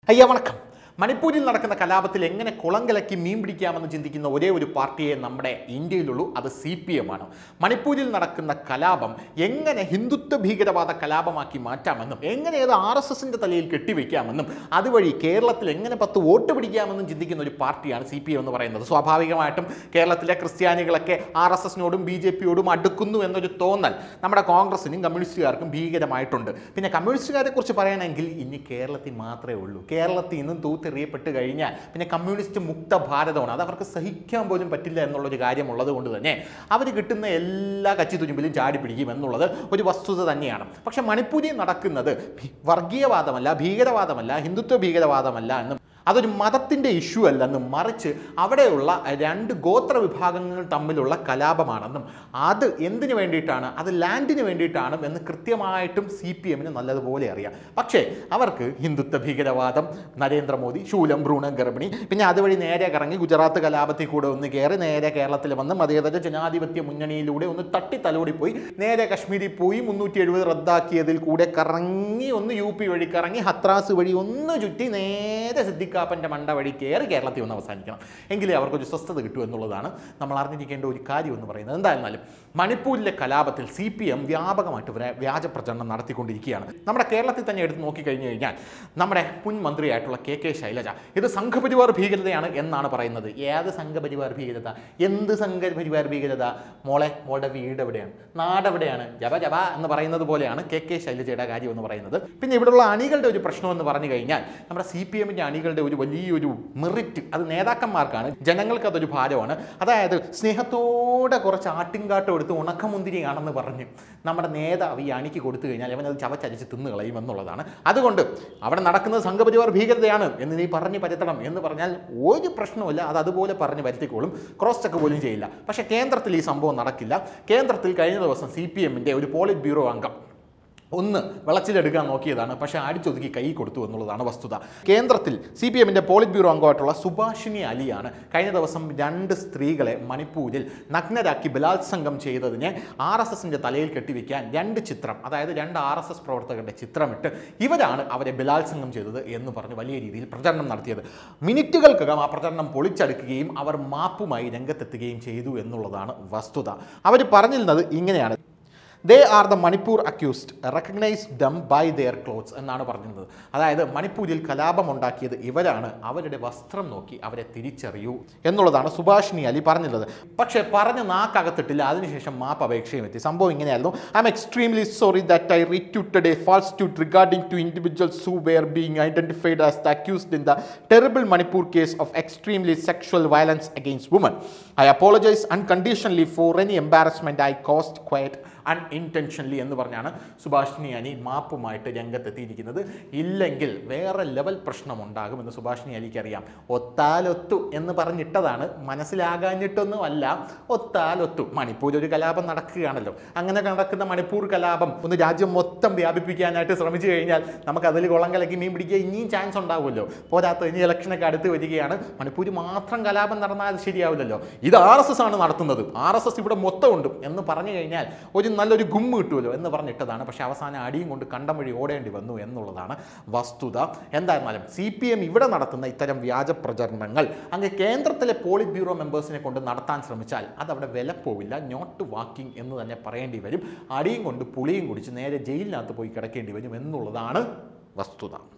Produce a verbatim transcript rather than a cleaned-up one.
അയ്യ വണക്കം. മണിപ്പൂരിൽ നടക്കുന്ന കലാപത്തിൽ എങ്ങനെ കുളം കലക്കി മീൻ പിടിക്കാമെന്ന് ചിന്തിക്കുന്ന ഒരേ ഒരു പാർട്ടിയെ നമ്മുടെ ഇന്ത്യയിലുള്ളൂ, അത് സി പി എം ആണ്. മണിപ്പൂരിൽ നടക്കുന്ന കലാപം എങ്ങനെ ഹിന്ദുത്വ ഭീകരവാദ കലാപമാക്കി മാറ്റാമെന്നും എങ്ങനെ അത് ആർ എസ് എസിൻ്റെ തലയിൽ കെട്ടിവെക്കാമെന്നും അതുവഴി കേരളത്തിൽ എങ്ങനെ പത്ത് വോട്ട് പിടിക്കാമെന്നും ചിന്തിക്കുന്ന ഒരു പാർട്ടിയാണ് സി പി എം എന്ന് പറയുന്നത്. സ്വാഭാവികമായിട്ടും കേരളത്തിലെ ക്രിസ്ത്യാനികളൊക്കെ ആർ എസ് എസിനോടും ബി ജെ പിയോടും അടുക്കുന്നു എന്നൊരു തോന്നൽ നമ്മുടെ കോൺഗ്രസിനും കമ്മ്യൂണിസ്റ്റുകാർക്കും ഭീകരമായിട്ടുണ്ട്. പിന്നെ കമ്മ്യൂണിസ്റ്റുകാരെ കുറിച്ച് പറയണമെങ്കിൽ ഇനി കേരളത്തിൽ മാത്രമേ ഉള്ളൂ. കേരളത്തിൽ നിന്നും തൂത്ത് എറിയപ്പെട്ട് കഴിഞ്ഞാൽ പിന്നെ കമ്മ്യൂണിസ്റ്റ് മുക്ത ഭാരതമാണ്. അത് അവർക്ക് സഹിക്കാൻ പോലും പറ്റില്ല എന്നുള്ളൊരു കാര്യമുള്ളത് കൊണ്ട് തന്നെ അവർ കിട്ടുന്ന എല്ലാ കച്ചിത്തുരുമ്പിലും ചാടി പിടിക്കും എന്നുള്ളത് ഒരു വസ്തുത തന്നെയാണ്. പക്ഷെ മണിപ്പൂരിൽ നടക്കുന്നത് വർഗീയവാദമല്ല, ഭീകരവാദമല്ല, ഹിന്ദുത്വ ഭീകരവാദമല്ല എന്നും അതൊരു മതത്തിൻ്റെ ഇഷ്യൂ അല്ലെന്നും മറിച്ച് അവിടെയുള്ള രണ്ട് ഗോത്ര വിഭാഗങ്ങൾ തമ്മിലുള്ള കലാപമാണെന്നും അത് എന്തിനു വേണ്ടിയിട്ടാണ്, അത് ലാൻഡിന് വേണ്ടിയിട്ടാണ് എന്ന് കൃത്യമായിട്ടും സി പി എമ്മിന് നല്ലതുപോലെ അറിയാം. പക്ഷേ അവർക്ക് ഹിന്ദുത്വ ഭീകരവാദം, നരേന്ദ്രമോദി, ശൂലം ഭ്രൂണം ഗർഭിണി, പിന്നെ അതുവഴി നേരെ കറങ്ങി ഗുജറാത്ത് കലാപത്തിൽ കൂടെ ഒന്ന് കയറി നേരെ കേരളത്തിൽ വന്ന് മതേതര ജനാധിപത്യ മുന്നണിയിലൂടെ ഒന്ന് തട്ടി തലോടിപ്പോയി നേരെ കശ്മീരിൽ പോയി മുന്നൂറ്റി എഴുപത് റദ്ദാക്കിയതിൽ കൂടെ കറങ്ങി ഒന്ന് യു പി വഴി കറങ്ങി ഹത്രാസ് വഴി ഒന്ന് ചുറ്റി നേരെ സിദ്ദിഖ് പ്പൻ്റെ മണ്ട വഴി കയറി കേരളത്തിൽ ഒന്ന് അവസാനിക്കണം. എങ്കിലേ അവർക്കൊരു സ്വസ്ഥത കിട്ടൂ എന്നുള്ളതാണ് നമ്മൾ അറിഞ്ഞിരിക്കേണ്ട ഒരു കാര്യം എന്ന് പറയുന്നത്. എന്തായിരുന്നാലും മണിപ്പൂരിലെ കലാപത്തിൽ സി പി എം വ്യാപകമായിട്ട് വ്യാജ പ്രചരണം നടത്തിക്കൊണ്ടിരിക്കുകയാണ്. നമ്മുടെ കേരളത്തിൽ തന്നെ എടുത്ത് നോക്കിക്കഴിഞ്ഞു കഴിഞ്ഞാൽ നമ്മുടെ മുൻ മന്ത്രിയായിട്ടുള്ള കെ കെ ശൈലജ ഇത് സംഘപരിവാർ ഭീകരതയാണ് എന്നാണ് പറയുന്നത്. ഏത് സംഘപരിവാർ ഭീകരത? എന്ത് സംഘപരിവാർ ഭീകരത? മോളെ മോളുടെ വീട് എവിടെയാണ്, നാടെവിടെയാണ്? ജപ ജപ എന്ന് പറയുന്നത് പോലെയാണ് കെ കെ ശൈലജയുടെ കാര്യം എന്ന് പറയുന്നത്. പിന്നെ ഇവിടെയുള്ള അണികളുടെ ഒരു പ്രശ്നം എന്ന് പറഞ്ഞു കഴിഞ്ഞാൽ നമ്മുടെ സി പി എമ്മിൻ്റെ അണികളുടെ ഒരു വലിയൊരു മെറിറ്റ് അത് നേതാക്കന്മാർക്കാണ്, ജനങ്ങൾക്ക് അതൊരു ഭാരമാണ്. അതായത് സ്നേഹത്തോടെ കുറച്ച് ആട്ടിൻകാട്ടം എടുത്ത് ഉണക്കമുന്തിരിയാണെന്ന് പറഞ്ഞ് നമ്മുടെ നേതാവ് ഈ അണിക്ക് കൊടുത്തു കഴിഞ്ഞാൽ അവനത് ചവച്ചരിച്ച് തിന്നു കളയും എന്നുള്ളതാണ്. അതുകൊണ്ട് അവിടെ നടക്കുന്നത് സംഘപരിവാർ ഭീകരതയാണ് എന്ന് നീ പറഞ്ഞ് പരത്തണം എന്ന് പറഞ്ഞാൽ ഒരു പ്രശ്നവുമില്ല, അത് അതുപോലെ പറഞ്ഞ് വരുത്തിക്കോളും, ക്രോസ് ചെക്ക് പോലും ചെയ്യില്ല. പക്ഷേ കേന്ദ്രത്തിൽ ഈ സംഭവം നടക്കില്ല. കേന്ദ്രത്തിൽ കഴിഞ്ഞ ദിവസം സി പി എമ്മിൻ്റെ ഒരു പോളിറ്റ് ബ്യൂറോ അംഗം ഒന്ന് വെളച്ചിലെടുക്കാൻ നോക്കിയതാണ്, പക്ഷേ അടിച്ചൊതുക്കി കൈ കൊടുത്തു എന്നുള്ളതാണ് വസ്തുത. കേന്ദ്രത്തിൽ സി പി എമ്മിൻ്റെ പോളിറ്റ് ബ്യൂറോ അംഗമായിട്ടുള്ള സുഭാഷിണി അലിയാണ് കഴിഞ്ഞ ദിവസം രണ്ട് സ്ത്രീകളെ മണിപ്പൂരിൽ നഗ്നരാക്കി ബലാത്സംഗം ചെയ്തതിനെ ആർ എസ് എസിൻ്റെ തലയിൽ കെട്ടിവെക്കാൻ രണ്ട് ചിത്രം, അതായത് രണ്ട് ആർ എസ് എസ് പ്രവർത്തകരുടെ ചിത്രമിട്ട് ഇവരാണ് അവരെ ബലാത്സംഗം ചെയ്തത് എന്ന് പറഞ്ഞ് വലിയ രീതിയിൽ പ്രചരണം നടത്തിയത്. മിനിറ്റുകൾക്കകം ആ പ്രചരണം പൊളിച്ചടുക്കുകയും അവർ മാപ്പുമായി രംഗത്തെത്തുകയും ചെയ്തു എന്നുള്ളതാണ് വസ്തുത. അവർ പറഞ്ഞിരുന്നത് ഇങ്ങനെയാണ്: They are the Manipur accused. Recognize them by their clothes എന്നാണ് പറഞ്ഞിരുന്നത്. അതായത് മണിപ്പൂരിൽ കലാപമുണ്ടാക്കിയത് ഇവരാണ്, അവരുടെ വസ്ത്രം നോക്കി അവരെ തിരിച്ചറിയൂ എന്നുള്ളതാണ് സുഭാഷിണി അലി പറഞ്ഞിരുന്നത്. പക്ഷേ പറഞ്ഞ നാക്കകത്തിട്ടില്ല, അതിനുശേഷം മാപ്പ് അപേക്ഷയും എത്തി. സംഭവം ഇങ്ങനെയായിരുന്നു: I am extremely sorry that I retweeted a falsehood regarding to individuals who were being identified as the accused in the terrible Manipur case of extremely sexual violence against women. I apologize unconditionally for any embarrassment I caused quite unintentionally എന്ന് പറഞ്ഞാണ് സുഭാഷിണി അലി മാപ്പുമായിട്ട് രംഗത്തെത്തിയിരിക്കുന്നത്. ഇല്ലെങ്കിൽ വേറെ level പ്രശ്നമുണ്ടാകുമെന്ന് Subhashini അലിക്ക് അറിയാം. ഒത്താലൊത്തു എന്ന് പറഞ്ഞിട്ടതാണ്, മനസ്സിലാകാഞ്ഞിട്ടൊന്നും അല്ല, ഒത്താലൊത്തു. മണിപ്പൂർ ഒരു കലാപം നടക്കുകയാണല്ലോ. അങ്ങനെ നടക്കുന്ന മണിപ്പൂർ കലാപം ഒന്ന് രാജ്യം മൊത്തം വ്യാപിപ്പിക്കാനായിട്ട് ശ്രമിച്ചു കഴിഞ്ഞാൽ നമുക്ക് അതിൽ കുളം കലക്കി മീൻ പിടിക്കുക ഇനിയും ചാൻസ് ഉണ്ടാവുമല്ലോ. പോരാത്ത ഇനി ഇലക്ഷനൊക്കെ അടുത്ത് വരികയാണ്. മണിപ്പൂർ മാത്രം കലാപം നടന്നാൽ അത് ശരിയാവില്ലല്ലോ. ഇത് ആർ എസ് എസ് ആണ് നടത്തുന്നത്, ആർ എസ് എസ് ഇവിടെ മൊത്തം ഉണ്ട് എന്ന് പറഞ്ഞു കഴിഞ്ഞാൽ ഒരു നല്ലൊരു ഗുമ്മ് കിട്ടുമല്ലോ എന്ന് പറഞ്ഞിട്ടതാണ്. പക്ഷേ അവസാനം അടിയും കൊണ്ട് കണ്ടം വഴി ഓടേണ്ടി വന്നു എന്നുള്ളതാണ് വസ്തുത. എന്തായിരുന്നാലും സി പി എം ഇവിടെ നടത്തുന്ന ഇത്തരം വ്യാജ പ്രചരണങ്ങൾ അങ്ങ് കേന്ദ്രത്തിലെ പോളിറ്റ് ബ്യൂറോ മെമ്പേഴ്സിനെ കൊണ്ട് നടത്താൻ ശ്രമിച്ചാൽ അതവിടെ വില പോവില്ല, നോട്ട് വാക്കിംഗ് എന്ന് തന്നെ പറയേണ്ടി വരും. അടിയും കൊണ്ട് പുളിയും കുടിച്ച് നേരെ ജയിലിനകത്ത് പോയി കിടക്കേണ്ടി വരും എന്നുള്ളതാണ് വസ്തുത.